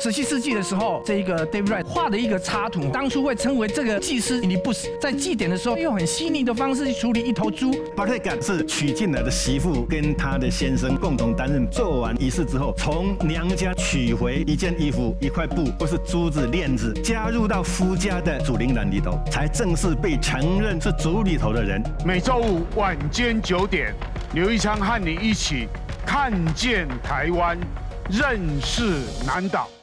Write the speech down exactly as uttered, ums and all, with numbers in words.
十七世纪的时候，这一个 David Wright 画的一个插图，当初会称为这个祭司尼布斯，在祭典的时候用很细腻的方式去处理一头猪。 巴特干是娶进来的媳妇，跟她的先生共同担任。做完仪式之后，从娘家取回一件衣服、一块布或是珠子、链子，加入到夫家的祖灵栏里头，才正式被承认是族里头的人。 每周五晚间九点，刘一昌和你一起看见台湾，认识南岛。